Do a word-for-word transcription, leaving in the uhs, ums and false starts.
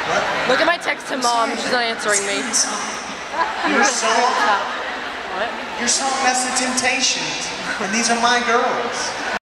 What? Look at my text to mom. She's not answering me. Your song? What? Your song, that's the Temptations. And these are my girls.